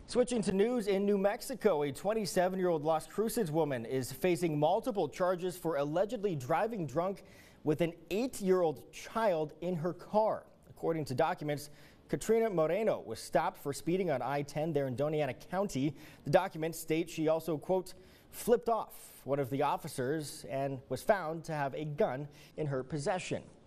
Switching to news in New Mexico, a 27-year-old Las Cruces woman is facing multiple charges for allegedly driving drunk with an 8-year-old child in her car. According to documents, Katrina Moreno was stopped for speeding on I-10 there in Doña Ana County. The documents state she also, quote, flipped off one of the officers and was found to have a gun in her possession.